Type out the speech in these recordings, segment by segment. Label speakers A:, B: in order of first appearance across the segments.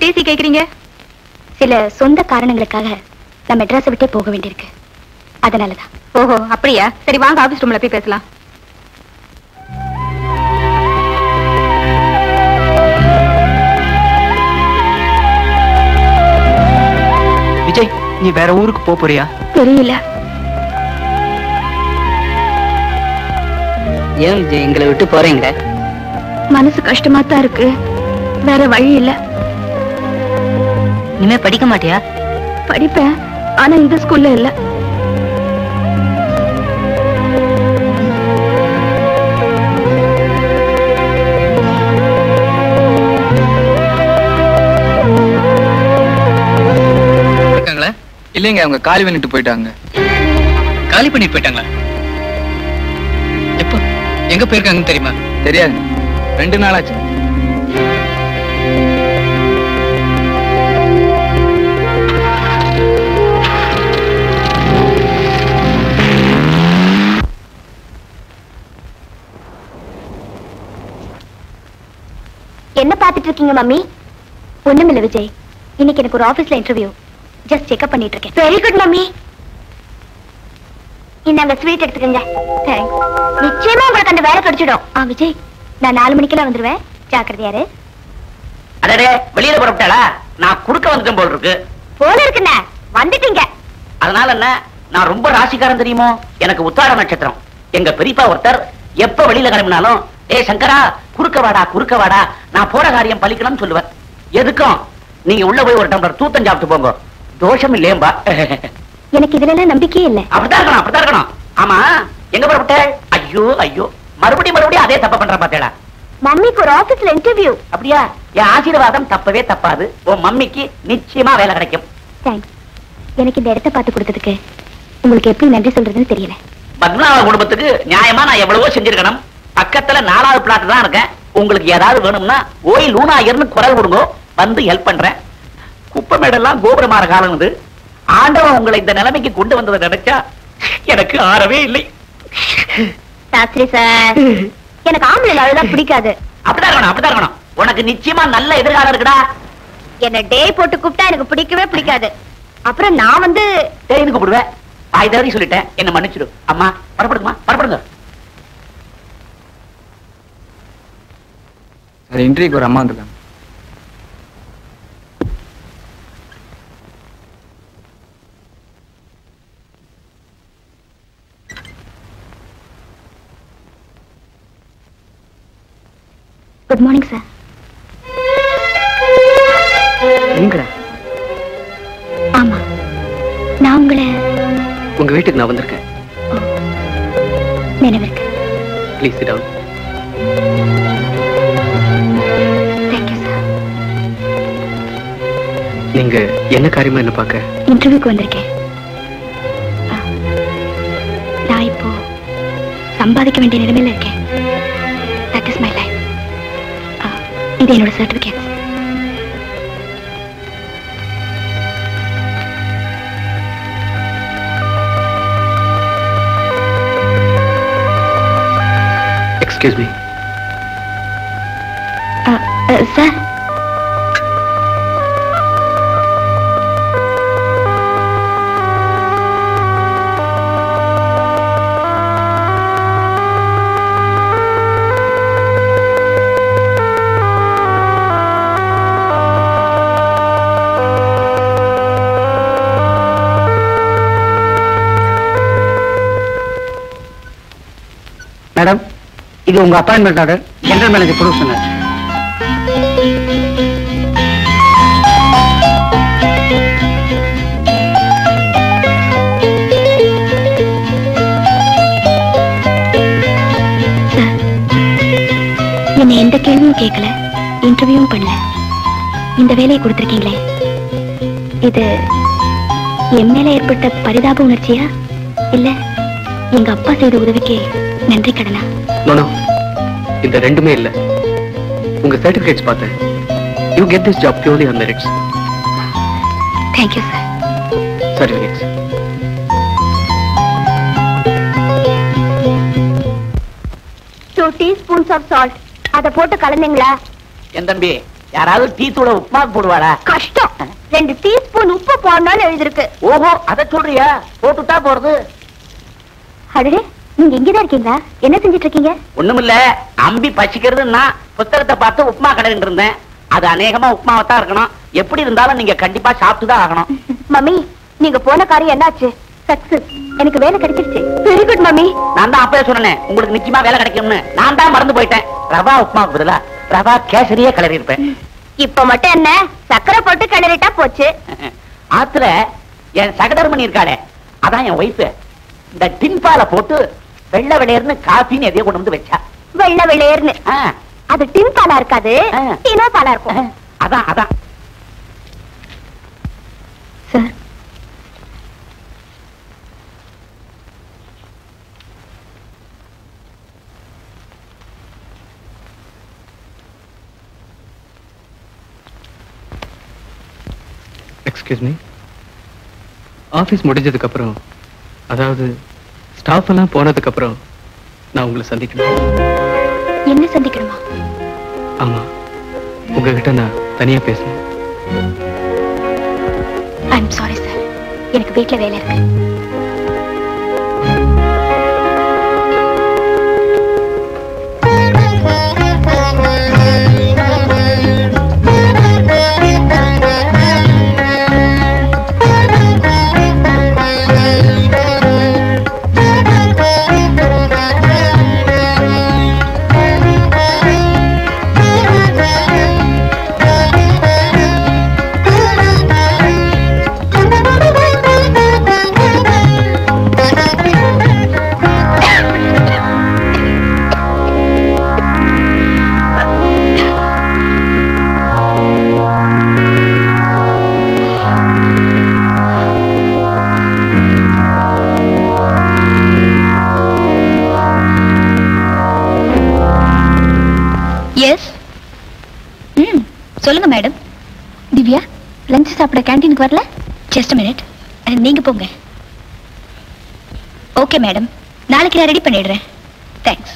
A: DC கேக்குறீங்க? சில சொந்த காரணங்களுக்காக நான் மெட்ராஸை விட்டே போக வேண்டியிருக்கு. அதனாலதான். ஓஹோ, அப்படியா? சரி வாங்க, ஆபீஸ் ரூம்ல போய் பேசலாம்.
B: விஜய், நீ வேற ஊருக்கு போறியா?
A: தெரியல.
B: ஏன் விஜய் எங்களை விட்டு போறீங்க?
A: மனசு கஷ்டமா தான் இருக்கு, வேற வழி இல்ல.
B: இனிமே படிக்க மாட்டியா?
A: படிப்பேன், ஆனா இந்த ஸ்கூல்ல இல்ல.
C: இருக்காங்களா? இல்லைங்க, அவங்க காலி பண்ணிட்டு போயிட்டாங்க.
B: காலி பண்ணிட்டு போயிட்டாங்களா? எப்போ எங்க போயிருக்காங்கன்னு தெரியுமா?
C: தெரியாது, 2 நாளாச்சு.
A: என்ன பாத்துட்டு இருக்கீங்க மம்மி? ஒண்ணுமில்ல விஜய், இன்னைக்கு எனக்கு ஒரு ஆபீஸ்ல இன்டர்வியூ. ஜஸ்ட் செக்அப் பண்ணிட்டு இருக்கேன். Very good mummy. இந்தாங்க ஸ்வீட் எடுத்துக்கங்க. தேங்க்ஸ். நிச்சயமா உங்களுக்கு அந்த வேலை கிடைச்சிடும். விஜய், நான் 4 மணிக்கெல்லாம் வந்துருவேன், ஜாக்கிரதையாரு.
D: அடடே, வெளியில புறப்பட்டாளா? நான் குடுக்க வந்துட்டேன் போல் இருக்கு.
A: போல இருக்குண்ணே, வந்துட்டீங்க.
D: அதனால என்ன, நான் ரொம்ப ராசிக்காரன் தெரியுமோ? எனக்கு உத்தார நட்சத்திரம். எங்க பெரியப்பா ஒருத்தர் எப்ப வெளியில கிளம்பினாலும், ஏ சங்கரா, குறுக்க வாடா, நான் போற காரியம் பலிக்கணும்னு சொல்லுவேன். எதுக்கும் நீங்க உள்ள போய் ஒரு டம்ளர் தூத்தம் சாப்பிட்டு போங்க, தோஷம் இல்லையம்பா.
A: எனக்கு இதுல நம்பிக்கையே இல்ல.
D: அப்படித்தான் இருக்கணும். ஆமா, எங்க புறப்பட்ட? ஐயோ, மறுபடியும் அதே தப்ப பண்ற பாத்தேடா.
A: மம்மிக்கு ஒரு ஆபீஸ்ல இன்டர்வியூ.
D: அப்படியா? என் ஆசீர்வாதம் தப்பவே தப்பாது. உன் மம்மிக்கு நிச்சயமா வேலை கிடைக்கும்.
A: தேங்க்ஸ். எனக்கு இந்த இடத்தை பார்த்து கொடுத்ததுக்கு உங்களுக்கு எப்படி நன்றி சொல்றதுன்னு தெரியல.
D: பத்மநாப குடும்பத்துக்கு நியாயமா நான் எவ்வளவோ செஞ்சிருக்கணும். பக்கத்துல 4வது பிளாட் தான் இருக்கேன். உங்களுக்கு ஏதாவது வேணும்னா ஓய் லூனாயர்னு குரல் கொடுங்க, வந்து ஹெல்ப் பண்றேன். குப்பை மேடெல்லாம் கோபுரமாற காலம் இது. ஆண்டவன் உங்களை இந்த நிலைமைக்கு கொண்டு வந்ததை நினைச்சா எனக்கு ஆறவே இல்லை.
A: சாஸ்திரி சார், எனக்கு ஆம்பளை அவ்வளவுதான் பிடிக்காது.
D: அப்படிதான் இருக்கணும். உனக்கு நிச்சயமா நல்ல எதிர்காலம் இருக்குடா.
A: என்ன டே போட்டு கூப்பிட்டா எனக்கு பிடிக்கவே பிடிக்காது. அப்புறம் நான் வந்து
D: தேன்னு கூப்பிடுவேன். வாய் தவறி சொல்லிட்டேன், என்ன மன்னிச்சிடு. அம்மா பரப்படுங்க.
C: அது இன்டர்வியூக்கு ஒரு அம்மா வந்துருக்காங்க.
A: Good morning sir. ஆமா, நான்
B: உங்க வீட்டுக்கு நான் வந்திருக்கேன்.
A: நினைவிருக்கு.
B: Please sit down.
A: Thank you sir.
B: நீங்க என்ன காரியமா என்ன பார்க்க?
A: இன்டர்வியூக்கு வந்திருக்கேன். நான் இப்போ சம்பாதிக்க வேண்டிய நிலைமையில இருக்கேன். That is my life. இது என்னோட certificate.
B: Excuse me.
A: Sir,
D: madam, இது உங்க அப்பாயின்மெண்ட் ஆர்டர். ஜெனரல் மேனேஜர் ப்ரூவ் சொன்னார்.
A: என்னை எந்த கேள்வியும் கேட்கல, இன்டர்வியூவும் பண்ணல. இந்த வேலையை கொடுத்திருக்கீங்களே, இது என் மேல ஏற்பட்ட பரிதாப உணர்ச்சியா இல்ல எங்க அப்பா செய்த உதவிக்கு நன்றி கடனா?
B: நோ, இந்த ரெண்டுமே இல்ல. உங்க சர்டிபிகேட்ஸ் பார்த்தேன். You get this job purely on merits.
A: Thank you sir.
B: Certificates.
A: 2 teaspoons of salt. அத போட்டு கலந்தீங்களா?
D: என் தம்பி, யாராவது டீ தூள உப்புமா போடுவாடா?
A: கஷ்டம். 2 டீஸ்பூன் உப்பு போடணும்னு எழுதிருக்கு.
D: ஓஹோ, அத சொல்றியா? போட்டுட்டா போறது.
A: அடடே, நீங்க இங்கதான் இருக்கீங்களா? என்ன செஞ்சிட்டு இருக்கீங்க?
D: ஒண்ணுமில்ல, அம்பி பசிக்கிறதுன்னா புத்தகத்தை பார்த்து உப்புமா கடையிட்டு இருந்தேன். அது அநேகமா உப்புமாவத்தான் இருக்கணும். எப்படி இருந்தாலும் நீங்க கண்டிப்பா சாப்பிட்டுதான் ஆகணும்.
A: மம்மி, நீங்க போன காரியம் என்னாச்சு? சக்சஸ். எனக்கு வேலை கிடைச்சிருச்சு. Very good mummy.
D: நான் தான் அப்பவே சொன்னேன் உங்களுக்கு நிச்சயமா வேலை கிடைக்கும்னு. நான் தான் மறந்து போயிட்டேன். ரவா உப்புமாவுக்கு பதிலா ரவா கேசரியே கிளறி இருப்பேன்.
A: இப்ப மட்டும் என்ன, சக்கரை போட்டு கிளறிட்டா போச்சு.
D: ஆத்துல என் சகதர்மணி இருக்காளே, அதான் என் ஒய்ஃப். இந்த டின்பால போட்டு வெள்ளை வெளையர்னு காஃபின்னு எதையோ கொண்டு வந்து வச்சா.
A: வெள்ளை வெள்ளையர்னு? அது டின் பாலா இருக்காது, டினோ பாலா இருக்கும்.
D: அதான் அதான்.
A: Sir,
B: excuse me. ஆஃபீஸ் முடிஞ்சதுக்கு அப்புறம், அதாவது ஸ்டாஃப் எல்லாம் போனதுக்கு அப்புறம் நான் உங்களை சந்திக்கணும்.
A: என்ன சந்திக்கணுமா?
B: ஆமா, உங்ககிட்ட நான் தனியா பேசணும்.
A: ஐம் சாரி சார், எனக்கு வீட்டுல வேலை இருக்கு. சொல்லுங்க மேடம். திவ்யா, லஞ்ச் சாப்பிட கேண்டீனுக்கு வரல? ஜஸ்ட் மினிட், நீங்க போங்க. ஓகே மேடம், நாளைக்கு நான் ரெடி பண்ணிடுறேன். தேங்க்ஸ்.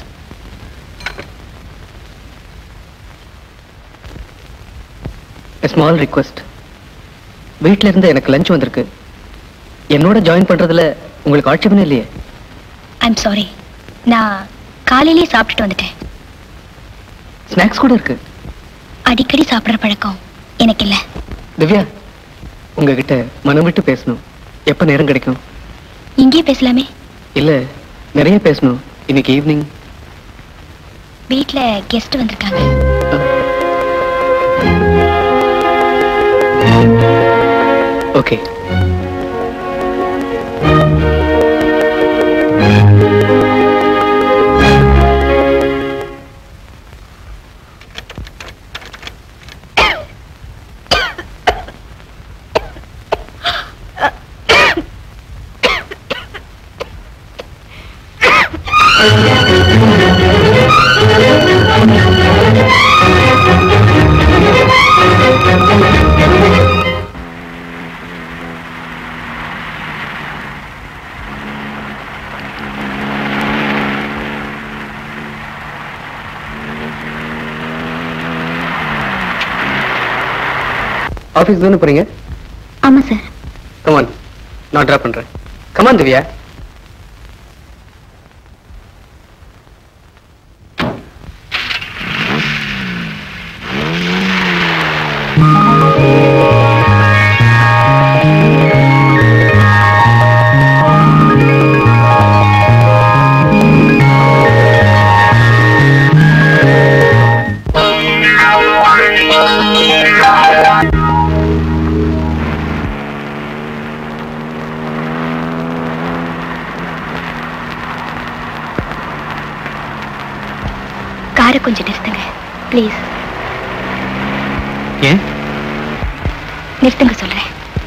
B: Small request. வீட்டில இருந்து எனக்கு லஞ்ச் வந்திருக்கு. என்னோட ஜாயின் பண்றதுல உங்களுக்கு ஆட்சேபனை இல்லையே?
A: ஐம் சாரி, நான் காலையிலேயே சாப்பிட்டுட்டு வந்துட்டேன்.
B: ஸ்நாக்ஸ் கூட இருக்கு.
A: அடிக்கடி சாப்பிடுற பழக்கம் எனக்கு இல்ல.
B: திவ்யா, உங்ககிட்ட மனம் விட்டு பேசணும். எப்ப நேரம் கிடைக்கும்?
A: இங்கே பேசலாமே.
B: இல்ல, நிறைய பேசணும். இன்னைக்கு ஈவினிங்
A: வீட்ல கெஸ்ட் வந்திருக்காங்க.
B: ஓகே. ஆபீஸ் தானே போறீங்க?
A: ஆமா சார்.
B: கமான், நான் டிராப் பண்றேன். கமான் திவ்யா.
A: காரை கொஞ்சம் நிறுத்துங்க ப்ளீஸ்.
B: ஏன்?
A: நிறுத்துங்க சொல்றேன்.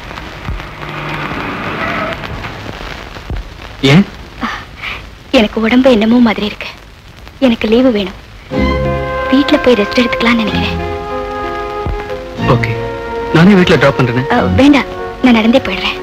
B: ஏன்?
A: எனக்கு உடம்பு என்னமோ மாதிரி இருக்கு. எனக்கு லீவு வேணும். வீட்டுல போய் ரெஸ்ட் எடுத்துக்கலாம்னு நினைக்கிறேன்.
B: ஓகே, நானே வீட்டுல டிராப் பண்றேன்.
A: வேண்டாம், நான் நடந்தே போயிடுறேன்.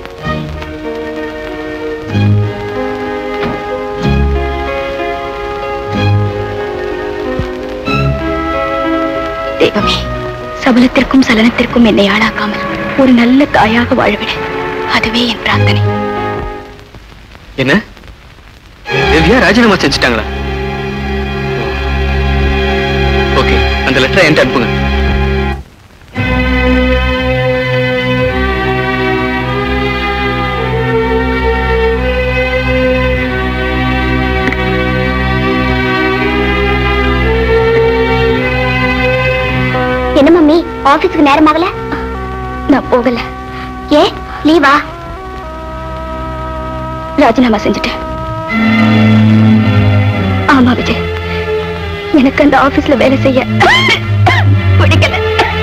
A: தெய்வமே, சபலத்திற்கும் சலனத்திற்கும் என்னை ஆளாக்காமல் ஒரு நல்ல தாயாக வாழ்விட, அதுவே என் பிரார்த்தனை.
B: என்ன திவ்யா ராஜினாமா செஞ்சுட்டாங்களா? ஓகே, அந்த லெட்டரை என்கிட்ட அனுப்புங்க.
A: என்ன மம்மி, ஆபீஸ்க்கு நேரம் ஆகல? நான் போகல. ஏ லீவா? ராஜினாமா செஞ்சுட்டேன். ஆமா விஜய், எனக்கு அந்த ஆபீஸ்ல வேலை செய்ய பிடிக்கல.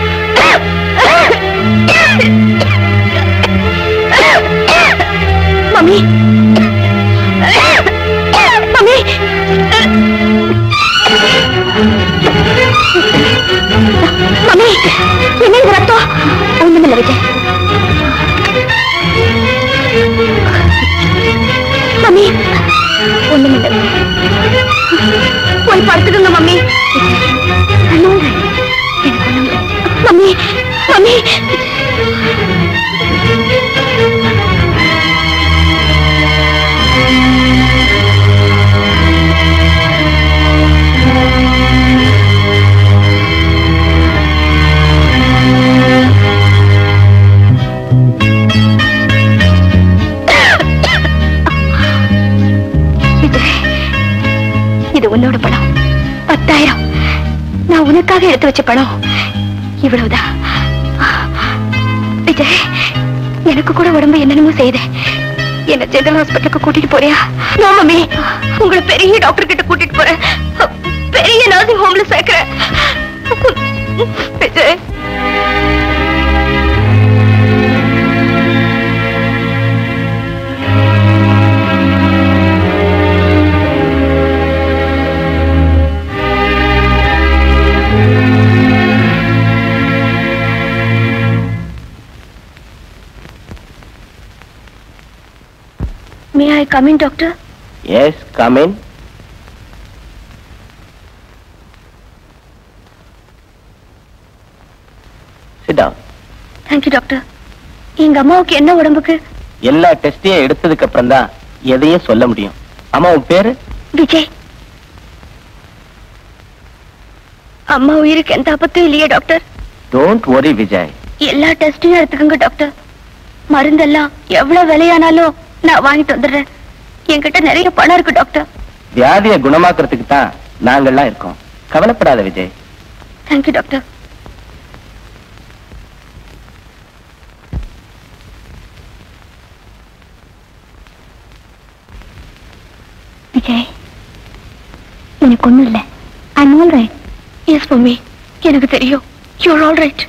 A: மம்மி மம்மி, மம்மி என்ன இது ரத்தம்? ஒண்ணுமில்ல விஜய். மம்மி ஒண்ணுமில்ல, போய் படுத்துக்குங்க மம்மி. மம்மி மம்மி இது உன்னோட பணம், 10,000. நான் உனக்காக எடுத்து வச்ச பணம் இவ்வளவுதான். விஜய், எனக்கு கூட உடம்பு என்னென்னமோ செய்யுது. என்ன ஜெனரல் ஹாஸ்பிட்டலுக்கு கூட்டிட்டு போறியா? நோ மம்மி, உங்களை பெரிய டாக்டர் கிட்ட கூட்டிட்டு போறேன். பெரிய நர்சிங் ஹோம்ல சேர்க்கிறேன். Vijay, May I come in, doctor?
E: Yes, come in. Sit down.
A: Thank you, doctor. எங்க அம்மாவுக்கு என்ன உடம்புக்கு?
E: எல்லா டெஸ்டையும் எடுத்ததுக்கு அப்புறம் தான் எதையும் சொல்ல முடியும். அம்மா உன் பேரு?
A: விஜய். அம்மா உயிருக்கு எந்த ஆபத்தும் இல்லையே டாக்டர்?
E: Don't worry, Vijay.
A: எல்லா டெஸ்டையும் எடுத்துக்கங்க டாக்டர். மருந்தெல்லாம் எவ்வளவு விலையானாலும் நான் வாங்கிட்டு வந்துடுறேன். என்கிட்ட நிறைய பணம் இருக்கு டாக்டர்.
E: வியாதியை குணமாக்குறதுக்கு தான் நாங்கெல்லாம் இருக்கோம். கவலைப்படாத விஜய்.
A: Thank you doctor. விஜய், எனக்கு ஒண்ணும் இல்லை. I'm all right. Yes mummy, எனக்கு தெரியும். You're all right.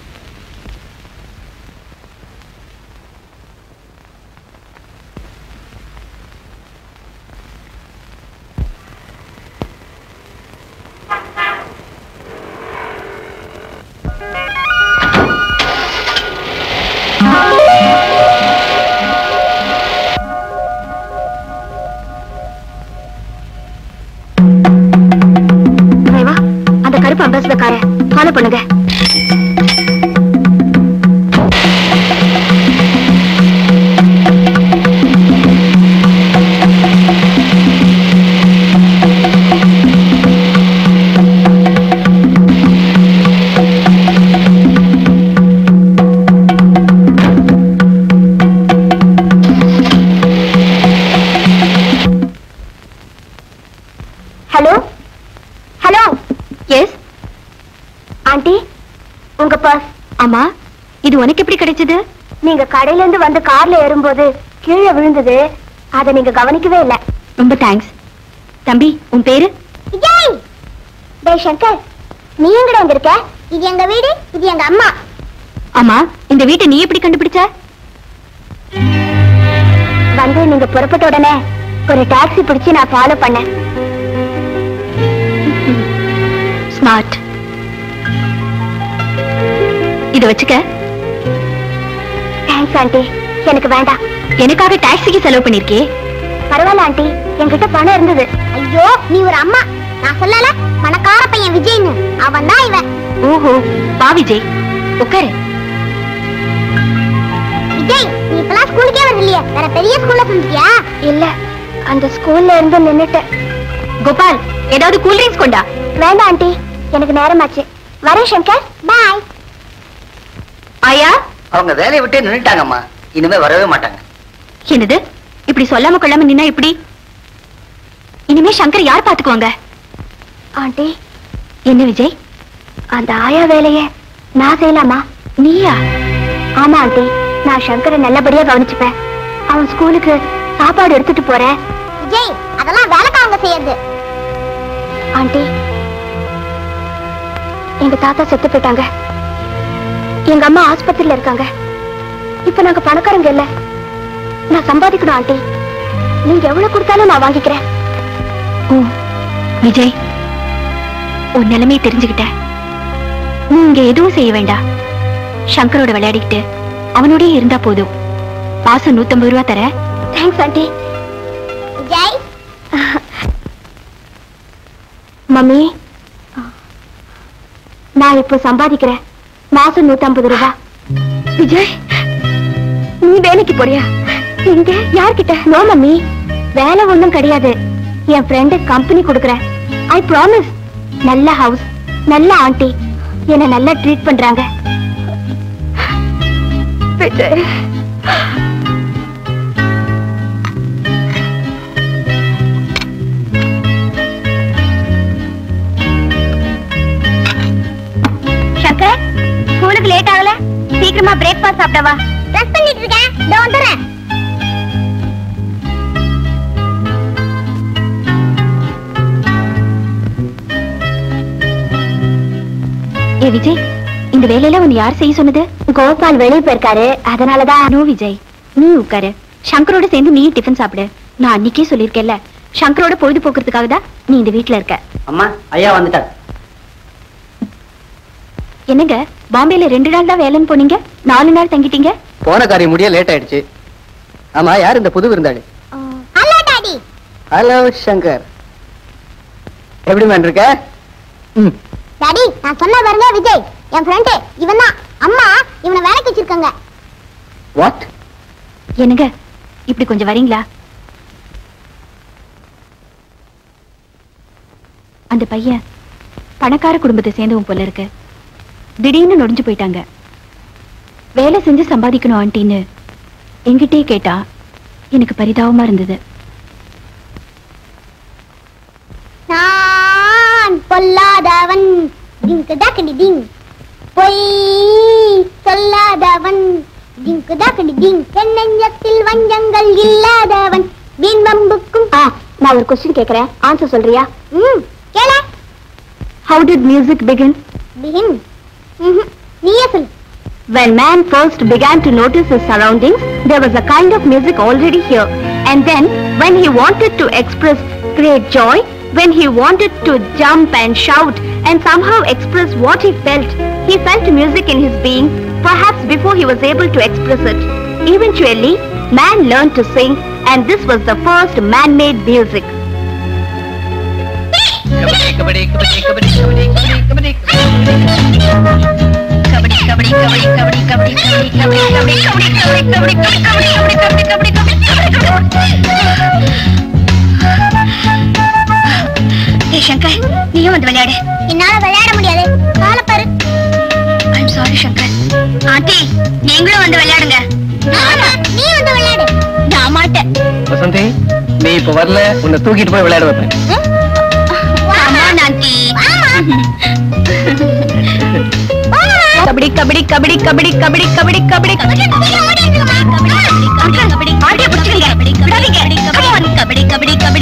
A: கருப்பு அம்பாசிடர் காரை ஃபாலோ பண்ணுங்க. Hello hello. எஸ் ஆண்டி, உங்க பர்ஸ். ஆமா, இது உனக்கு எப்படி கிடைச்சது? நீங்க கடையில இருந்து வந்து கார்ல ஏறும்போது கீழே விழுந்தது. அதை நீங்க கவனிக்கவே இல்ல. ரொம்ப தேங்க்ஸ். தம்பி, உன் பேரு? விஜய். டேய் சங்கர், நீ எங்கடா வந்திருக்க? இது எங்க வீடு, இது எங்க அம்மா. ஆமா, இந்த வீட்டை நீ எப்படி கண்டுபிடிச்ச? வந்து நீங்க புறப்பட்ட உடனே ஒரு டாக்ஸி பிடிச்சு நான் ஃபாலோ பண்ணேன். ஸ்மார்ட். இத வச்சுக்க. Thanks aunty. எனக்கு வேண்டாம். எனக்காக டாக்ஸிக்கு செலவு பண்ணிருக்கே. பரவாயில்ல ஆண்டி, என்கிட்ட பணம் இருந்தது. ஐயோ, நீ ஒரு அம்மா. நான் சொல்லல பணக்கார பையன் விஜய்னு. அவன் தான் இவன். ஓஹோ, வா விஜய் உட்காரு. விஜய், நீ இப்பலாம் ஸ்கூலுக்கே வரலையே, வேற பெரிய ஸ்கூல்ல சொல்லிட்டியா? இல்ல, அந்த ஸ்கூல்ல இருந்து நின்னுட்டேன். கோபால், ஏதாவது கூல் ட்ரிங்க்ஸ் கொண்டா. வேண்டாம் ஆண்டி, எனக்கு நேரமாச்சு. வரேன் சங்கர், பாய். ஆயா,
F: அவங்க வேலையை விட்டே நின்னுட்டாங்கம்மா, இனிமே வரவே மாட்டாங்க.
A: என்னது இப்படி சொல்லாம கொள்ளாம நின்னா இப்படி? இனிமே சங்கர் யார் பாத்துக்குவாங்க? ஆண்டி. என்ன விஜய், அந்த ஆயா வேலைய நான் செய்யலாமா? நீயா? ஆமா ஆண்டி, நான் சங்கரை நல்லபடியா கவனிச்சுப்பேன். அவன் ஸ்கூலுக்கு சாப்பாடு எடுத்துட்டு போறேன். விஜய், அதெல்லாம் வேலைக்காரங்க செய்யறது. ஆண்டி, எங்க தாத்தா செத்து போயிட்டாங்க. எங்க அம்மா ஆஸ்பத்திரியில இருக்காங்க. இப்ப நாங்க பணக்காரங்க இல்ல. நான் சம்பாதிக்கணும் ஆண்டி. நீங்க எவ்வளவு கொடுத்தாலும் நான் வாங்கிக்கிறேன். ஓ விஜய், உன் நிலைமையை தெரிஞ்சுக்கிட்ட. நீங்க எதுவும் செய்ய வேண்டாம். சங்கரோட விளையாடிக்கிட்டு அவனோடய இருந்தா போதும். மாசம் 150 ரூபா தர. Thanks aunty. விஜய், மம்மி, நான் இப்போ சம்பாதிக்கிறேன். மாசம் 150 ரூபா. விஜய், நீ வேலைக்கு போறியா? எங்க? யார்கிட்ட? நோ மம்மி, வேலை ஒண்ணும் கிடையாது. என் ஃப்ரெண்டு கம்பெனி கொடுக்கறேன். I promise. நல்ல ஹவுஸ், நல்ல ஆண்டி, என்ன நல்லா ட்ரீட் பண்றாங்க. விஜய், சங்கர், ஸ்கூலுக்கு லேட் ஆகல? சீக்கிரமா பிரேக்ஃபாஸ்ட் சாப்பிடவா? ட்ரெஸ் பண்ணிட்டு இருக்கேன், இதோ வந்துறேன். ஏ விஜய், இந்த வேலையில உன்னை யார் செய்ய சொன்னது? கோபால் வெளியே போயிருக்காரு, அதனாலதான். நோ விஜய், நீ உட்காரு. சங்கரோட சேர்ந்து நீ டிஃபன் சாப்பிடு. நான் அன்னைக்கே சொல்லிருக்கேன்ல, சங்கரோட பொழுது போக்குறதுக்காக தான் நீ இந்த வீட்டுல இருக்க.
F: அம்மா, ஐயா வந்துட்டார்.
A: என்னங்க, பாம்பேல 2 நாள் தான் வேலைன்னு போனீங்க, 4 நாள் தங்கிட்டீங்க.
B: போன காரியம் முடிய லேட் ஆயிடுச்சு. ஆமா, யார் இந்த புது விருந்தாளி?
A: Hello daddy.
B: ஹலோ சங்கர், எப்படி மேன் இருக்க?
A: டாடி, நான் சொன்ன பாருங்க விஜய், என் ஃப்ரெண்ட் இவன் தான். அம்மா இவனை வேலைக்கு வச்சிருக்காங்க.
B: வாட்?
A: என்னங்க, இப்படி கொஞ்சம் வரீங்களா? அந்த பையன் பணக்கார குடும்பத்தை சேர்ந்தவன் போல இருக்கு. திடீர்னு நொடிஞ்சு போயிட்டாங்க. வேலை செஞ்சு சம்பாதிக்கணும் ஆண்டின்னு என்கிட்டயே கேட்டா எனக்கு பரிதாபமா இருந்தது. நான் பொல்லாதவன், பொய் சொல்லாதவன், நெஞ்சத்தில் வஞ்சங்கள் இல்லாதவன், வீண்வம்புக்கும். நான் ஒரு கொஸ்டின் கேக்குறேன், ஆன்சர் சொல்றியா? கேள. How did music begin? Begin? நீயே சொல்லு. When man first began to notice his surroundings, there was a kind of music already here. And then, when he wanted to express great joy, when he wanted to jump and shout and somehow express what he felt music in his being, perhaps before he was able to express it. Eventually, man learned to sing, and this was the first man-made music.
C: Kabaddi kabaddi kabaddi kabaddi kabaddi kabaddi kabaddi kabaddi kabaddi kabaddi kabaddi kabaddi kabaddi kabaddi kabaddi ஏய் சங்கர், நீயும் வந்து விளையாடு. என்னால விளையாட முடியாது, காலை பாரு. I'm sorry Shankar. Aunty, நீங்களும் வந்து விளையாடுங்க. நீ வந்து விளையாடு. நான் மாட்டேன்.
B: வசந்தி, நீ இப்ப வரல, உன்னை தூக்கிட்டு போய் விளையாட வைப்பேன்.
A: Kabaddi kabaddi kabaddi kabaddi kabaddi kabaddi kabaddi kabaddi kabaddi kabaddi kabaddi.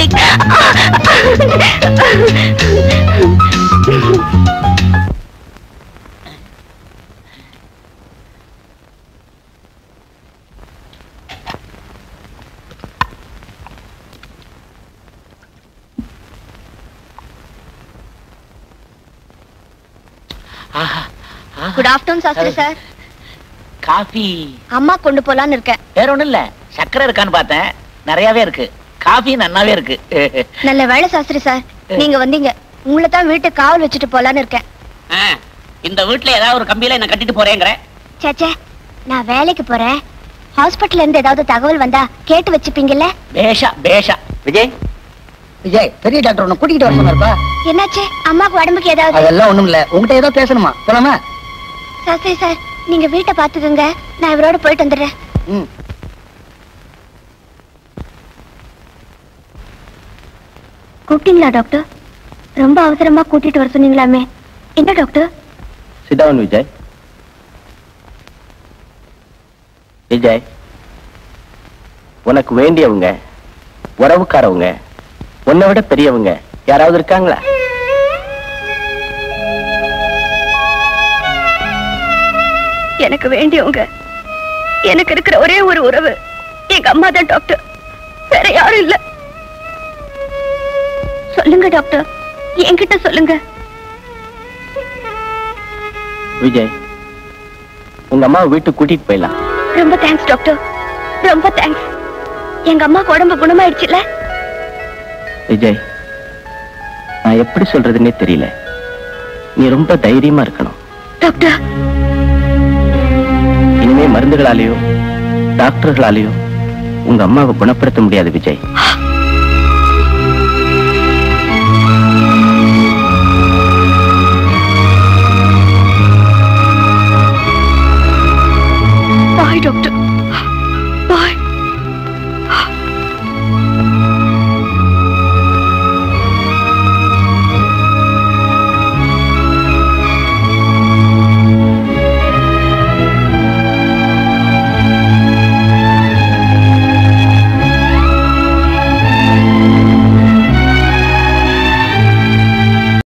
A: Good afternoon Shastri sir.
D: Coffee
A: அம்மா கொண்டு போலான்னு இருக்கேன்.
D: வேற ஒண்ணும் இல்ல, சக்கரை இருக்கான்னு பார்த்தேன், நிறையவே இருக்கு. காஃபி நன்னாவே இருக்கு.
A: நல்ல வேலை சாஸ்திரி சார், நீங்க வந்தீங்க.
C: உங்களை தான் வீட்டுக்கு காவல் வச்சுட்டு போலான்னு இருக்கேன்.
D: இந்த வீட்டுல ஏதாவது ஒரு கம்பியில என்ன கட்டிட்டு போறேங்கிற?
C: சேச்சே, நான் வேலைக்கு போறேன். ஹாஸ்பிட்டல்ல இருந்து ஏதாவது தகவல் வந்தா கேட்டு வச்சுப்பீங்கல்ல?
D: பேஷா பேஷா.
F: விஜய் விஜய், பெரிய டாக்டர் உன்னை கூட்டிட்டு வர சொன்னாருப்பா.
C: என்னாச்சு? அம்மாக்கு உடம்புக்கு ஏதாவது?
F: அதெல்லாம் ஒண்ணும் இல்ல, உங்ககிட்ட ஏதோ பேசணுமா? போலாமா?
C: சாஸ்திரி சார், நீங்க வீட்டை பாத்துக்கோங்க, நான் இவரோட போயிட்டு வந்துடுறேன்.
A: கூப்பிட்டீங்களா டாக்டர்? ரொம்ப அவசரமா கூட்டிட்டு வர சொன்னீங்களாமே, என்ன doctor?
E: Sit down, Vijay. Vijay, உனக்கு வேண்டியவங்க, உறவுக்காரவங்க, உன்னை விட பெரியவங்க யாராவது இருக்காங்களா?
A: எனக்கு வேண்டியவங்க, எனக்கு இருக்கிற ஒரே ஒரு உறவு எங்க அம்மா தான் டாக்டர், வேற யாரும் இல்ல. சொல்லுங்க டாக்டர், என்கிட்ட சொல்லுங்க.
E: விஜய், உங்க அம்மா வீட்டுக்கு கூட்டிட்டு போயிடலாம்.
A: ரொம்ப தேங்க்ஸ் டாக்டர், ரொம்ப தேங்க்ஸ். எங்க அம்மாக்கு உடம்பு குணமாயிடுச்சுல்ல?
E: விஜய், நான் எப்படி சொல்றதுன்னே தெரியல. நீ ரொம்ப தைரியமா இருக்கணும்.
A: டாக்டர்,
E: இனிமே மருந்துகளாலேயோ டாக்டர்களாலேயோ உங்க அம்மாவை குணப்படுத்த முடியாது விஜய்.